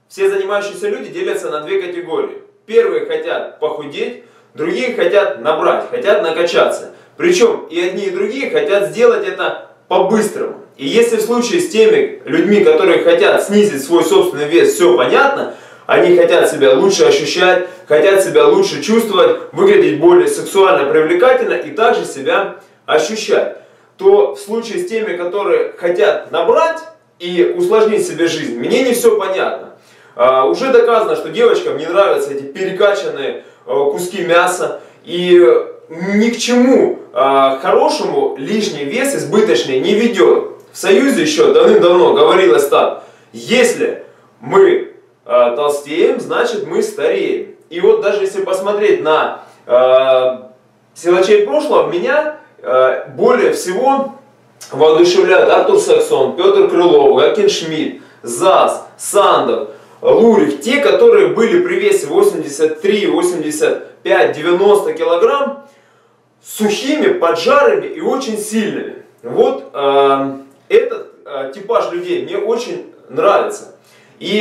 все занимающиеся люди делятся на две категории. Первые хотят похудеть, другие хотят набрать, хотят накачаться. Причем и одни, и другие хотят сделать это по-быстрому. И если в случае с теми людьми, которые хотят снизить свой собственный вес, все понятно, они хотят себя лучше ощущать, хотят себя лучше чувствовать, выглядеть более сексуально привлекательно и также себя ощущать, то в случае с теми, которые хотят набрать и усложнить себе жизнь, мне не все понятно. Уже доказано, что девочкам не нравятся эти перекачанные куски мяса, и ни к чему хорошему лишний вес избыточный не ведет. В Союзе еще давным-давно говорилось так: если мы толстеем, значит мы стареем. И вот даже если посмотреть на силачей прошлого, меня более всего воодушевляют Артур Саксон, Петр Крылов, Гакин Шмидт, Зас, Сандов, Лурих, те, которые были при весе 83, 85, 90 килограмм, сухими, поджарыми и очень сильными. Вот этот типаж людей мне очень нравится. И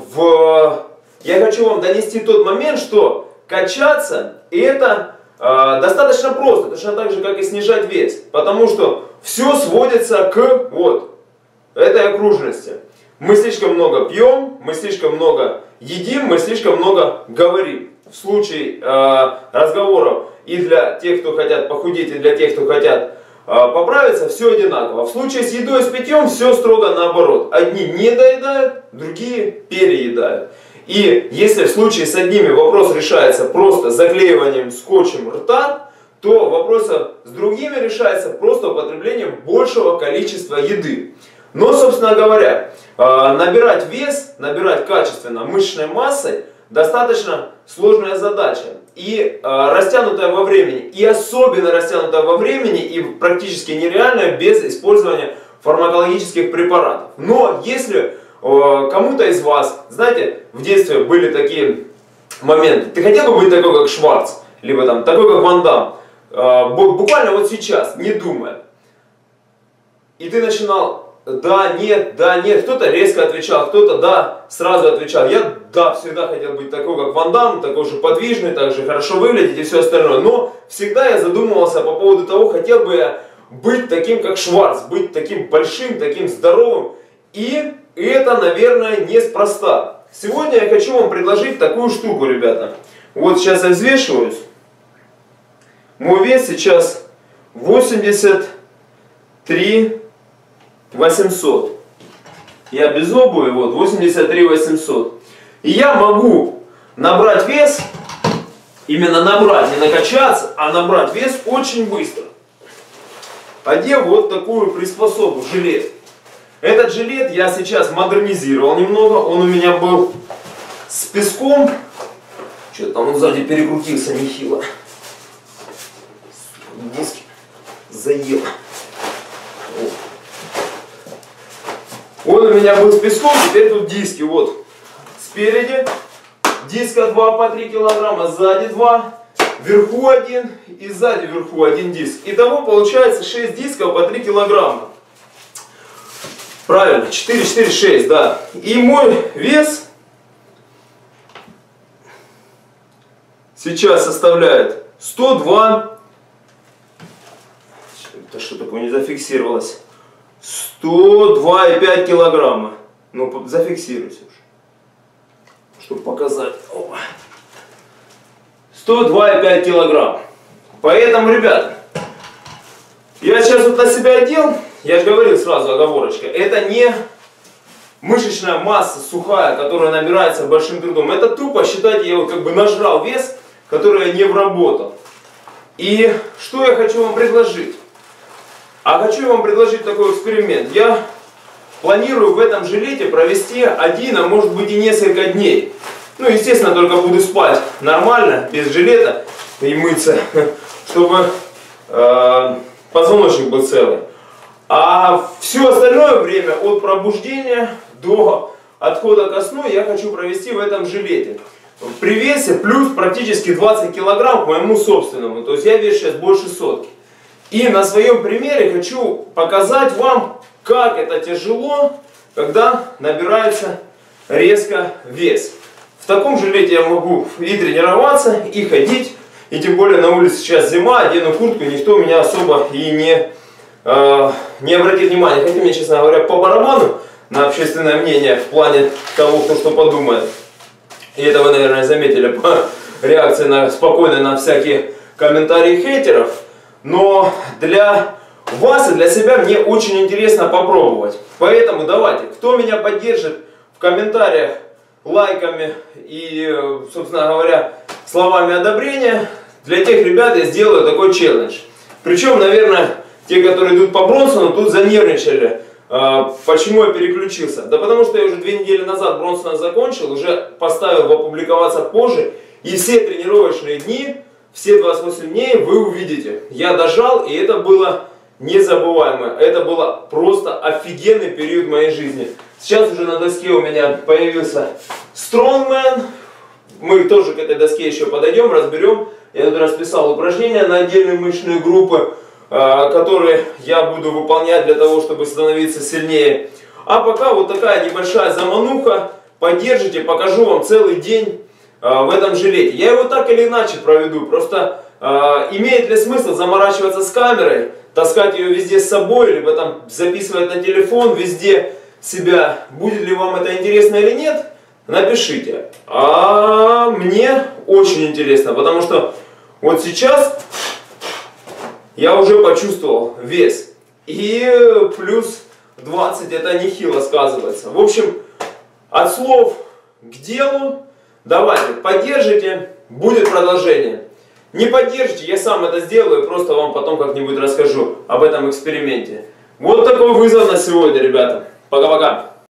я хочу вам донести тот момент, что качаться это достаточно просто, точно так же, как и снижать вес. Потому что все сводится к вот этой окружности. Мы слишком много пьем, мы слишком много едим, мы слишком много говорим. В случае разговоров и для тех, кто хотят похудеть, и для тех, кто хотят поправиться, все одинаково. В случае с едой и с питьем все строго наоборот. Одни не доедают, другие переедают. И если в случае с одними вопрос решается просто заклеиванием скотчем рта, то вопрос с другими решается просто употреблением большего количества еды. Но, собственно говоря, набирать вес, набирать качественно мышечной массой достаточно сложная задача. И растянутая во времени, и особенно растянутая во времени, и практически нереальная без использования фармакологических препаратов. Но если кому-то из вас, знаете, в детстве были такие моменты: ты хотел бы быть такой, как Шварц, либо там такой, как Ван Дам, буквально вот сейчас, не думая. И ты начинал да, нет, кто-то резко отвечал, кто-то да, сразу отвечал. Я да, всегда хотел быть такой, как Ван Дам, такой же подвижный, так же хорошо выглядеть и все остальное. Но всегда я задумывался по поводу того, хотел бы я быть таким, как Шварц, быть таким большим, таким здоровым. И это, наверное, неспроста. Сегодня я хочу вам предложить такую штуку, ребята. Вот сейчас я взвешиваюсь. Мой вес сейчас 83 800. Я без обуви, вот, 83 800. И я могу набрать вес, именно набрать, не накачаться, а набрать вес очень быстро. Одев вот такую приспособу, жилет. Этот жилет я сейчас модернизировал немного. Он у меня был с песком. Что-то там он сзади перекрутился нехило. Диски заел. Он у меня был с песком, теперь тут диски. Вот спереди диска 2 по 3 килограмма, сзади 2, вверху 1 и сзади вверху 1 диск. Итого получается 6 дисков по 3 килограмма. Правильно, 4, 4, 6, да. И мой вес сейчас составляет 102. Это что такое не зафиксировалось? 102,5 килограмма. Ну, зафиксируйся уже, чтобы показать. 102,5 килограмм. Поэтому, ребята, я сейчас вот на себя одел. Я же говорил сразу, оговорочка. Это не мышечная масса сухая, которая набирается большим трудом. Это тупо, считайте, я вот как бы нажрал вес, который я не вработал. И что я хочу вам предложить? А хочу вам предложить такой эксперимент. Я планирую в этом жилете провести 1, а может быть и несколько дней. Ну, естественно, только буду спать нормально, без жилета и мыться, чтобы позвоночник был целый. А все остальное время от пробуждения до отхода ко сну я хочу провести в этом жилете. При весе плюс практически 20 килограмм к моему собственному. То есть я вешу сейчас больше сотки. И на своем примере хочу показать вам, как это тяжело, когда набирается резко вес. В таком жилете я могу и тренироваться, и ходить. И тем более на улице сейчас зима, одену куртку, никто меня особо и не обратит внимания. Хотя мне, честно говоря, по барабану на общественное мнение в плане того, кто что подумает. И это вы, наверное, заметили по реакции спокойно на всякие комментарии хейтеров. Но для вас и для себя мне очень интересно попробовать. Поэтому давайте, кто меня поддержит в комментариях лайками и, собственно говоря, словами одобрения, для тех ребят я сделаю такой челлендж. Причем, наверное, те, которые идут по Бронсону, тут занервничали. Почему я переключился? Да потому что я уже 2 недели назад Бронсона закончил, уже поставил опубликоваться позже. И все тренировочные дни, все 28 дней вы увидите. Я дожал, и это было незабываемо. Это было просто офигенный период моей жизни. Сейчас уже на доске у меня появился Strongman. Мы тоже к этой доске еще подойдем, разберем. Я тут расписал упражнения на отдельные мышечные группы, которые я буду выполнять для того, чтобы становиться сильнее. А пока вот такая небольшая замануха. Поддержите, покажу вам целый день в этом жилете. Я его так или иначе проведу. Просто имеет ли смысл заморачиваться с камерой, таскать ее везде с собой, либо там записывать на телефон везде себя. Будет ли вам это интересно или нет, напишите. А мне очень интересно, потому что вот сейчас я уже почувствовал вес. И плюс 20 это нехило сказывается. В общем, от слов к делу. Давайте, поддержите, будет продолжение. Не поддержите, я сам это сделаю, просто вам потом как-нибудь расскажу об этом эксперименте. Вот такой вызов на сегодня, ребята. Пока-пока.